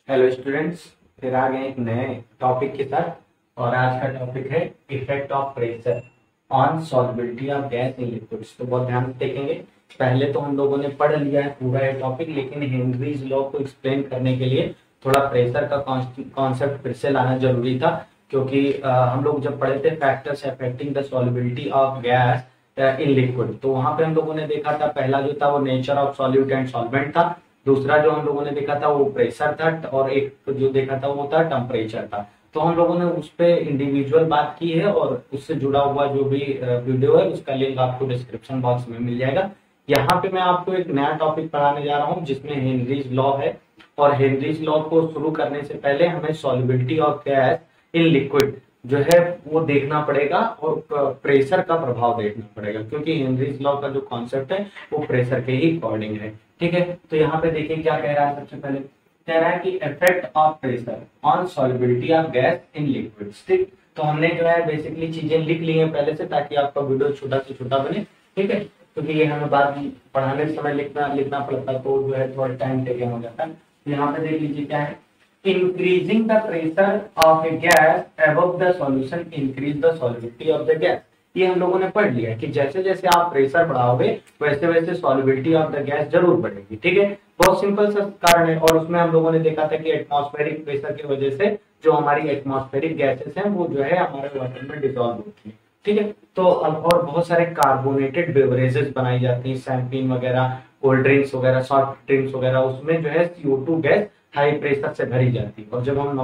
Hello students, फिर आ गए एक नए टॉपिक के साथ। और आज का टॉपिक है effect of pressure on solubility of gas in liquids. तो बहुत ध्यान से देखेंगे। पहले तो हम लोगों ने पढ़ लिया है पूरा ये टॉपिक, लेकिन हेनरीज लॉ को एक्सप्लेन करने के लिए थोड़ा प्रेशर का कॉन्सेप्ट फिर से लाना जरूरी था। क्योंकि हम लोग जब पढ़े थे factors affecting the solubility of gas in liquid, तो वहां पे हम लोगों ने देखा था पहला जो था वो nature of solute and solvent था। दूसरा जो हम लोगों ने देखा था वो प्रेशर था, और एक जो देखा था वो था टेम्परेचर था। तो हम लोगों ने उस पे इंडिविजुअल बात की है, और उससे जुड़ा हुआ जो भी वीडियो है उसका लिंक आपको डिस्क्रिप्शन बॉक्स में मिल जाएगा। यहाँ पे मैं आपको एक नया टॉपिक पढ़ाने जा रहा हूँ जिसमें हेनरीज लॉ है। और हेनरीज लॉ को शुरू करने से पहले हमें solubility of gas in liquid जो है वो देखना पड़ेगा, और प्रेशर का प्रभाव देखना पड़ेगा, क्योंकि हेनरीज लॉ का जो कॉन्सेप्ट है वो प्रेशर के ही अकॉर्डिंग है। ठीक है, तो यहाँ पे देखिए क्या कह रहा है। सबसे पहले कह रहा है कि effect of pressure on solubility of gas in liquids. ठीक, तो हमने जो है बेसिकली चीजें लिख ली हैं पहले से, ताकि आपका वीडियो छोटा से छोटा बने। ठीक है, क्योंकि ये हमें बाद में पढ़ाने समय लिखना पड़ता है, तो जो है थोड़ा टाइम टेकिंग हो जाता है। यहाँ पे देख लीजिए क्या है। increasing the pressure of a gas above the solution increase the solubility of the gas। ये हम लोगों ने पढ़ लिया है कि जैसे जैसे आप प्रेशर बढ़ाओगे वैसे वैसे सॉल्युबिलिटी ऑफ द गैस जरूर बढ़ेगी। ठीक है, बहुत सिंपल सा कारण है। और उसमें हम लोगों ने देखा था कि एटमॉस्फेरिक प्रेशर की वजह से जो हमारी एटमॉस्फेरिक गैसेस हैं वो जो है हमारे वाटर में डिसॉल्व होती है। ठीक है, तो अब और बहुत सारे कार्बोनेटेड बेवरेजेस बनाई जाती हैं, शैंपेन वगैरह, कोल्ड ड्रिंक्स वगैरह, सॉफ्ट ड्रिंक्स वगैरह, उसमें जो है CO2 गैस हाई प्रेशर से भरी जाती है। और जब हम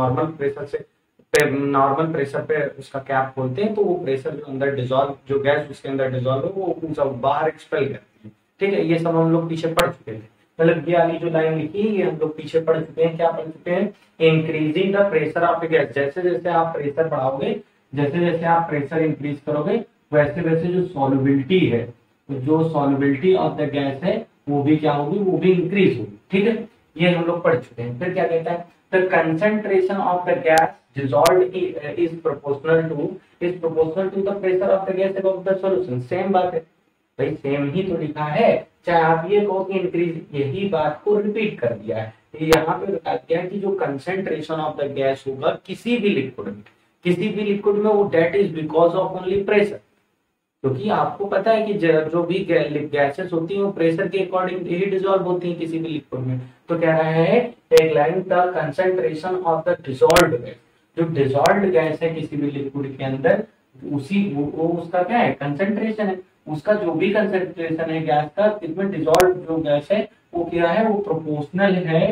नॉर्मल प्रेशर पे उसका कैप खोलते हैं तो वो प्रेशर जो अंदर डिजोल्व, जो गैस उसके अंदर डिजोल्व है वो सब बाहर एक्सपेल करती है। ठीक है, ये सब हम लोग पीछे पढ़ चुके थे। मतलब ये वाली जो लाइन लिखी है ये हम लोग पीछे पढ़ चुके हैं। क्या पढ़ चुके हैं? Increasing the pressure of gas. जैसे जैसे आप प्रेशर बढ़ाओगे, जैसे जैसे आप प्रेशर इंक्रीज करोगे, वैसे वैसे जो सॉल्युबिलिटी है, तो जो सॉल्युबिलिटी ऑफ द गैस है वो भी क्या होगी, वो भी इंक्रीज होगी। ठीक है, ये हम लोग पढ़ चुके हैं। फिर क्या कहता है? The concentration of the gas dissolved is proportional to the pressure of the gas above the solution। Same बात है भाई, सेम ही तो लिखा है। चाहे आप ये कहो कि इंक्रीज, यही बात को रिपीट कर दिया है। यहाँ पे बता दिया है कि जो कंसेंट्रेशन ऑफ द गैस होगा किसी भी लिक्विड में वो that is because of only pressure. क्योंकि आपको पता है कि जो भी गैसेस होती हैं वो प्रेशर के अकॉर्डिंग ही डिसॉल्व होती हैं किसी भी लिक्विड में। तो कह रहा है एक line, the concentration of the dissolved gas. जो डिसॉल्व्ड गैस है किसी भी लिक्विड के अंदर, उसी वो उसका क्या है, कंसेंट्रेशन है। उसका जो भी कंसेंट्रेशन है गैस का, इसमें डिसॉल्व जो गैस है वो क्या है, वो प्रोपोर्शनल है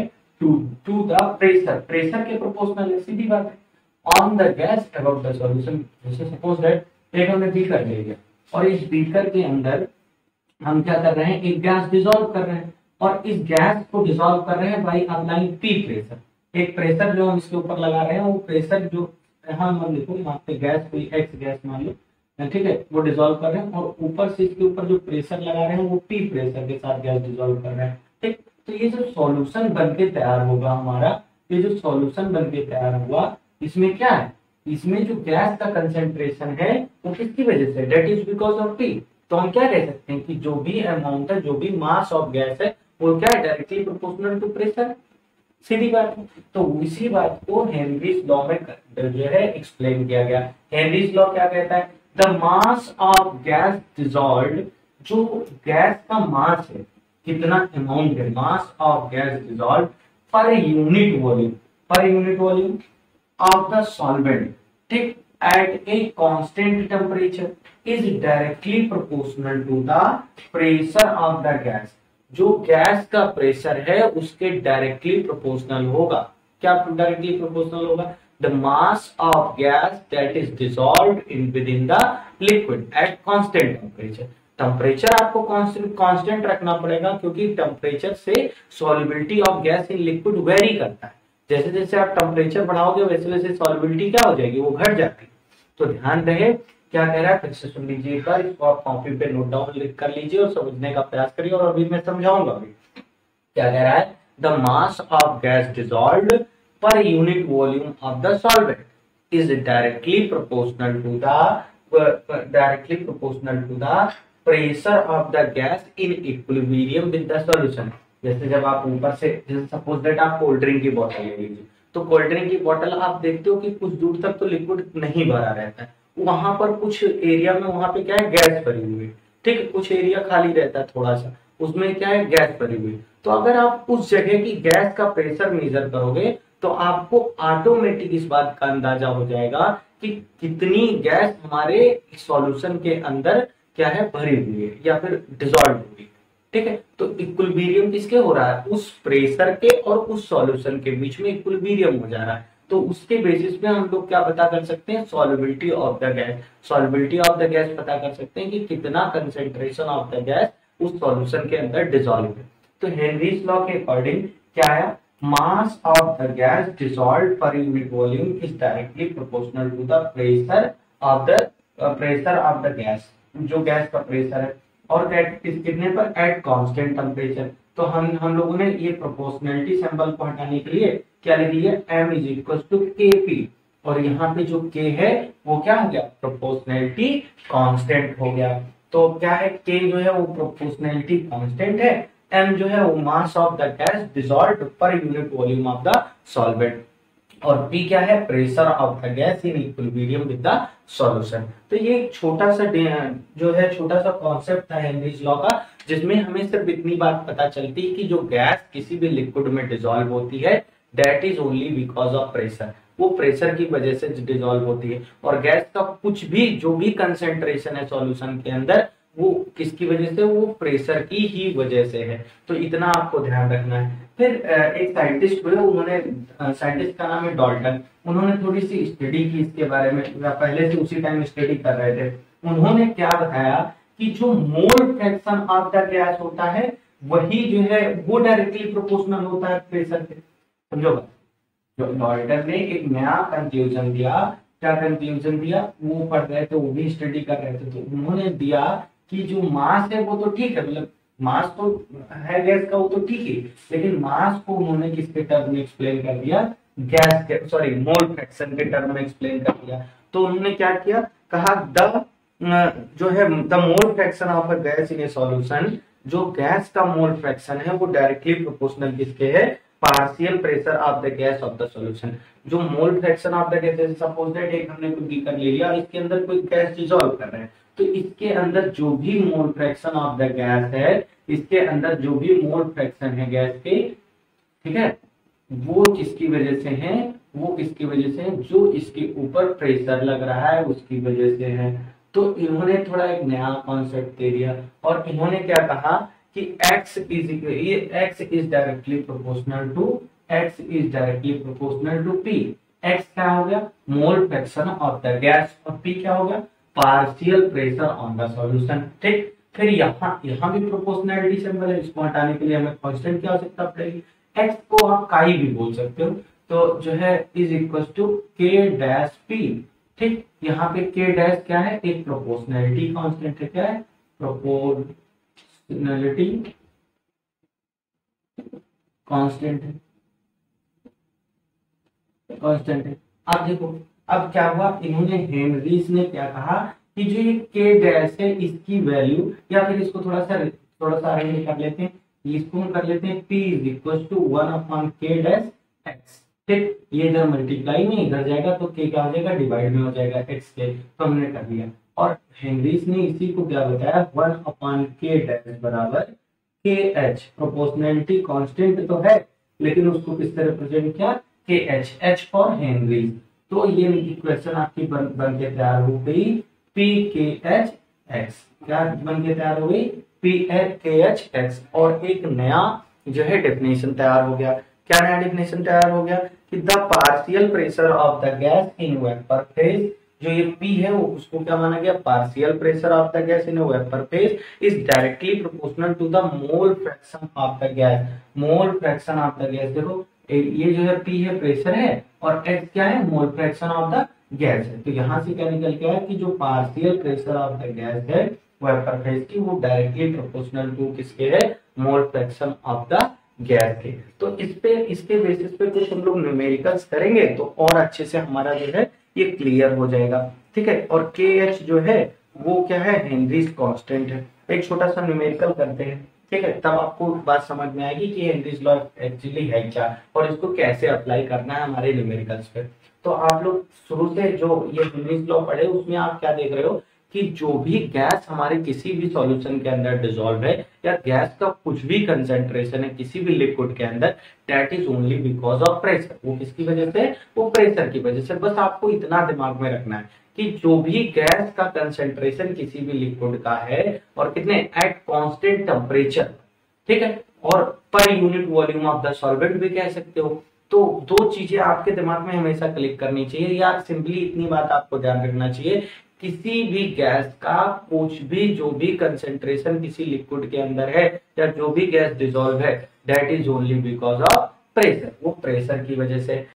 टू द प्रेशर के प्रोपोर्शनल है, सीधी बात है। On the gas about the solution. जैसे सपोज दैट एक हमने बीकर ले लिया, और इस बीकर के अंदर हम क्या कर रहे हैं, एक गैस डिसॉल्व कर रहे हैं, और इस गैस को डिसॉल्व कर रहे हैं बाई अप्लाइंग पी प्रेशर। एक प्रेशर जो हम इसके ऊपर लगा रहे हैं, वो प्रेशर जो यहाँ मान लिखो, यहाँ पे गैस कोई एक्स गैस मान लो, ठीक है, वो डिसॉल्व कर रहे हैं, और ऊपर से इसके ऊपर जो प्रेशर लगा रहे हैं वो पी प्रेशर के साथ गैस डिसॉल्व कर रहे हैं। ठीक, तो ये जो सॉल्यूशन बनके तैयार होगा हमारा, ये जो सॉल्यूशन बनके तैयार हुआ, इसमें क्या है, इसमें जो गैस का कंसेंट्रेशन है वो किसकी वजह से, that is because of P. तो हम क्या कह सकते हैं कि जो भी अमाउंट है, जो भी मास ऑफ गैस है, वो क्या है, डायरेक्टली प्रोपोर्शनल टू प्रेशर, सीधी बात है। तो इसी बात को हेनरीज लॉ में जो है एक्सप्लेन किया गया। हेनरीज लॉ क्या कहता है? The mass of gas dissolved, जो गैस का मास है, कितना अमाउंट है, mass of gas dissolved per unit volume of the solvent, ठीक, at a constant temperature is directly proportional to the pressure of the gas। जो gas का pressure है उसके डायरेक्टली प्रोपोर्शनल होगा। क्या डायरेक्टली प्रोपोर्शनल होगा? The mass of gas that is dissolved in within the liquid at constant temperature. Temperature आपको constant रखना पड़ेगा, क्योंकि टेम्परेचर से solubility of gas in liquid vary करता है। जैसे जैसे आप टेम्परेचर बढ़ाओगे वैसे वैसे सॉल्युबिलिटी क्या हो जाएगी, वो घट जाती है। तो ध्यान रहे क्या कह रहा है, फिर से सुन लीजिए एक बार, इसको आप कॉपी पे नोट डाउन कर लीजिए और समझने का प्रयास करिए। और अभी मैं समझाऊंगा अभी क्या कह रहा है। The mass of gas dissolved per unit volume of the solvent is directly proportional to the pressure of the gas in equilibrium with the solution. जैसे जब आप ऊपर से, जैसे सपोज दैट आप कोल्ड ड्रिंक की बोतल ले लीजिए, तो कोल्ड ड्रिंक की बोतल आप देखते हो कि कुछ दूर तक तो लिक्विड नहीं भरा रहता है, वहां पर कुछ एरिया में वहां पे क्या है, गैस भरी हुई है, ठीक है, कुछ एरिया खाली रहता है थोड़ा सा, उसमें क्या है, गैस भरी हुई है। तो अगर आप उस जगह की गैस का प्रेशर मेजर करोगे तो आपको ऑटोमेटिक इस बात का अंदाजा हो जाएगा कि कितनी गैस हमारे सॉल्यूशन के अंदर क्या है, भरी हुई है या फिर डिजॉल्व हुई है, ठीक है। तो इक्विलिब्रियम किसके हो रहा है, उस प्रेशर के और उस सॉल्यूशन के बीच में इक्विलिब्रियम हो जा रहा है। तो उसके बेसिस पे हम लोग क्या पता कर सकते हैं, solubility of the gas, solubility of the gas पता कर सकते हैं कि कितना कंसेंट्रेशन ऑफ द गैस उस सॉल्यूशन के अंदर डिजॉल्व है। तो हेनरीज लॉ के अकॉर्डिंग क्या है, mass of the gas dissolved per unit volume is directly proportional to the pressure of the gas, जो गैस का प्रेशर है, और कितने पर, एट कांस्टेंट टेम्परेचर। तो हम लोगों ने ये प्रोपोर्शनलिटी सिंबल को हटाने के लिए क्या लिख दिया, m is equal to KP, और यहाँ पे जो K है वो क्या हो गया, प्रोपोर्शनलिटी कांस्टेंट हो गया। तो क्या है, K जो है वो प्रोपोर्शनलिटी कांस्टेंट है, m जो है वो mass of the gas dissolved per unit volume of the solvent, और P क्या है, pressure of the gas in equilibrium with the solution. तो ये एक छोटा सा जो है छोटा सा कॉन्सेप्ट था हेनरीज लॉ का, जिसमें हमें सिर्फ इतनी बात पता चलती है कि जो गैस किसी भी लिक्विड में डिसॉल्व होती है that is only because of pressure, वो प्रेशर की वजह से डिसॉल्व होती है, और गैस का कुछ भी जो भी कंसेंट्रेशन है सॉल्यूशन के अंदर वो किसकी वजह से, वो प्रेशर की ही वजह से है। तो इतना आपको ध्यान रखना है। फिर एक साइंटिस्ट हुए, उन्होंने, साइंटिस्ट का नाम है डॉल्टन, उन्होंने थोड़ी सी स्टडी की इसके बारे में, पहले से उसी टाइम स्टडी कर रहे थे। उन्होंने क्या बताया कि जो mole fraction of the gas होता है वही जो है वो डायरेक्टली प्रोपोर्शनल होता है प्रेशर के, समझो। जो डॉल्टन ने एक नया कंक्लूजन दिया, क्या कंक्लूजन दिया, वो पढ़ रहे थे, वो भी स्टडी कर रहे थे, तो उन्होंने दिया कि जो मास है वो तो ठीक है, मतलब मास तो है गैस का, वो तो ठीक है, लेकिन मास को उन्होंने किसके टर्म में एक्सप्लेन कर दिया, गैस के, सॉरी, मोल फ्रैक्शन के टर्म में एक्सप्लेन कर दिया। तो उन्होंने क्या किया, कहा द जो है the mole fraction of a gas in a solution, जो गैस का मोल फ्रैक्शन है वो डायरेक्टली प्रोपोर्शनल किसके है, partial pressure of the gas of the solution. जो mole fraction of the gas, suppose that एक हमने कोई बीकर ले लिया, इसके अंदर कोई गैस डिसॉल्व कर रहे हैं, तो इसके अंदर जो भी mole fraction of the gas है, इसके अंदर जो भी मोल फ्रैक्शन है गैस के, ठीक है, वो किसकी वजह से है, वो किसकी वजह से है, जो इसके ऊपर प्रेशर लग रहा है उसकी वजह से है। तो इन्होंने थोड़ा एक नया कॉन्सेप्ट दे दिया, और इन्होंने क्या कहा कि x is directly proportional to p। x क्या हो गया, mole fraction of the gas, और p क्या हो गया, partial pressure on the solution, ठीक। फिर यहाँ भी प्रोपोर्शनलिटी सिंबल है, इसको हटाने के लिए हमें कांस्टेंट की आवश्यकता पड़ेगी, x को आप काई भी बोल सकते हो, तो जो है is equal to k dash p, ठीक। यहाँ पे k डैश क्या है, एक प्रोपोर्शनलिटी कांस्टेंट है, क्या है, प्रोपोर्शनलिटी कांस्टेंट है, कांस्टेंट है। अब देखो, अब क्या हुआ, इन्होंने हेनरीज ने क्या कहा कि जो ये k डैश है इसकी वैल्यू, या फिर इसको थोड़ा सा अरेंज कर लेते हैं, इसको हम कर लेते हैं p is equal to 1/k dash x, ठीक। ये इधर मल्टीप्लाई में इधर जाएगा तो k क्या हो जाएगा, डिवाइड में हो जाएगा x के, तो हमने कर लिया। और हेनरीज ने इसी को क्या बताया, 1/k डैश बराबर kh, प्रोपोर्शनलिटी कांस्टेंट तो है लेकिन उसको किससे रिप्रेजेंट किया, kh, h फॉर हेनरीज। तो ये इक्वेशन आपकी बन के तैयार हो गई, pkh x, क्या बन के तैयार हो गई, pkh x। और एक नया जो है डेफिनेशन तैयार हो गया, क्या नया डेफिनेशन तैयार हो गया कि the partial pressure of the gas in vapour phase, जो ये P है वो उसको क्या माना गया, partial pressure of the gas in vapour phase is directly proportional to the mole fraction of the gas. Mole fraction of the gas, देखो ये जो है P है प्रेशर है, और X क्या है, mole fraction of the gas है। तो यहाँ से क्या निकल के आया कि जो partial pressure of the gas है वेपर फेज की, वो डायरेक्टली प्रोपोर्शनल टू किसके है, mole fraction of the gas के। तो इसके बेसिस पे कुछ हम लोग न्यूमेरिकल्स करेंगे तो और अच्छे से हमारा जो है ये क्लियर हो जाएगा, ठीक है। और KH जो है वो क्या है, हेनरीज कांस्टेंट है। एक छोटा सा न्यूमेरिकल करते हैं, ठीक है, तब आपको बात समझ में आएगी कि हेनरीज लॉ एक्चुअली है क्या और इसको कैसे अप्लाई करना है हमारे न्यूमेरिकल्स पे। तो आप लोग शुरू से जो ये हेनरीज लॉ पढ़े उसमें आप क्या देख रहे हो कि जो भी गैस हमारे किसी भी सॉल्यूशन के अंदर डिसॉल्व है या गैस का कुछ भी कंसेंट्रेशन है किसी भी लिक्विड के अंदर, that is only because of pressure. वो किसकी वजह से? वो प्रेशर की वजह से। बस आपको इतना दिमाग में रखना है कि जो भी गैस का कंसेंट्रेशन किसी भी लिक्विड का है और कितने एट कांस्टेंट टेम्परेचर, ठीक है, और पर unit volume of the solvent भी कह सकते हो। तो दो चीजें आपके दिमाग में हमेशा क्लिक करनी चाहिए यार, सिंपली इतनी बात आपको ध्यान रखना चाहिए, किसी भी गैस का कुछ भी जो भी कंसेंट्रेशन किसी लिक्विड के अंदर है या जो भी गैस डिसॉल्व है, that is only because of pressure. वो प्रेशर की वजह से